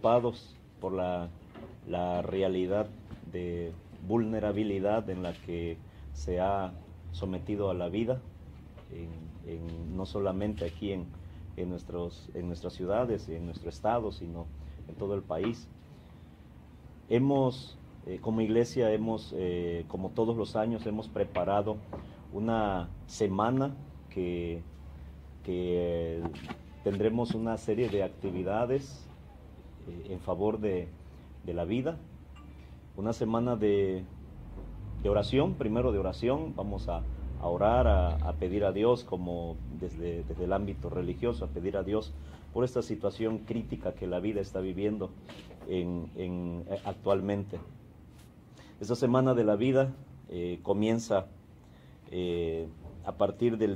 preocupados por la realidad de vulnerabilidad en la que se ha sometido a la vida, no solamente aquí en nuestras ciudades y en nuestro estado, sino en todo el país. Como iglesia, como todos los años, hemos preparado una semana que tendremos una serie de actividades en favor de la vida. Una semana de oración, primero de oración, vamos a orar, a pedir a Dios, como desde el ámbito religioso, a pedir a Dios por esta situación crítica que la vida está viviendo actualmente. Esta semana de la vida comienza a partir del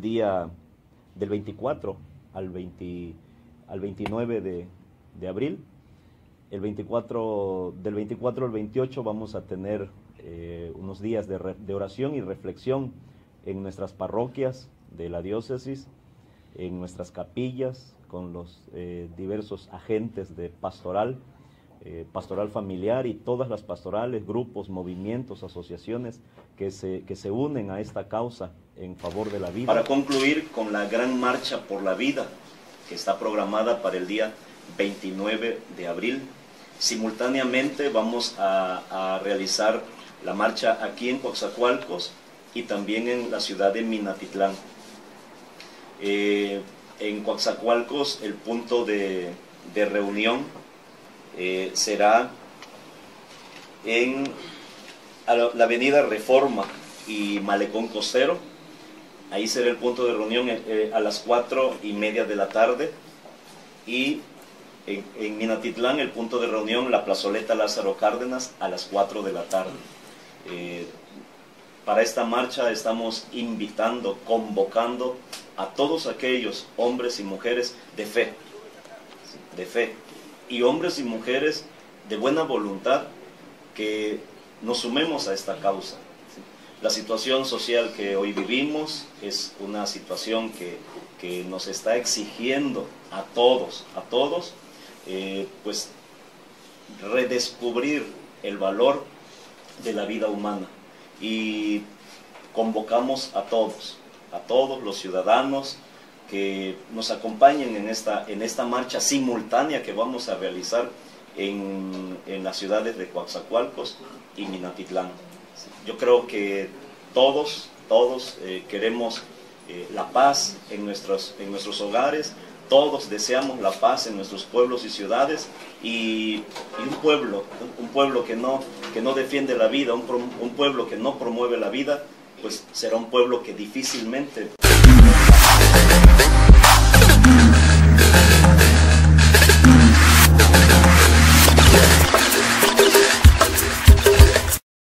24 al 29 de abril. Del 24 al 28 vamos a tener unos días de oración y reflexión en nuestras parroquias de la diócesis, en nuestras capillas, con los diversos agentes de pastoral familiar y todas las pastorales, grupos, movimientos, asociaciones que se unen a esta causa en favor de la vida. Para concluir con la gran marcha por la vida, que está programada para el día 29 de abril. Simultáneamente vamos a realizar la marcha aquí en Coatzacoalcos y también en la ciudad de Minatitlán. En Coatzacoalcos el punto de reunión será en la avenida Reforma y Malecón Costero. Ahí será el punto de reunión a las 4:30 de la tarde. Y en Minatitlán el punto de reunión, la plazoleta Lázaro Cárdenas, a las 4 de la tarde. Para esta marcha estamos invitando, convocando a todos aquellos hombres y mujeres de fe, y hombres y mujeres de buena voluntad que nos sumemos a esta causa. La situación social que hoy vivimos es una situación que nos está exigiendo a todos, pues redescubrir el valor de la vida humana, y convocamos a todos los ciudadanos que nos acompañen en esta marcha simultánea que vamos a realizar en las ciudades de Coatzacoalcos y Minatitlán. Yo creo que todos queremos la paz en nuestros hogares. Todos deseamos la paz en nuestros pueblos y ciudades, y un pueblo que no defiende la vida, un pueblo que no promueve la vida, pues será un pueblo que difícilmente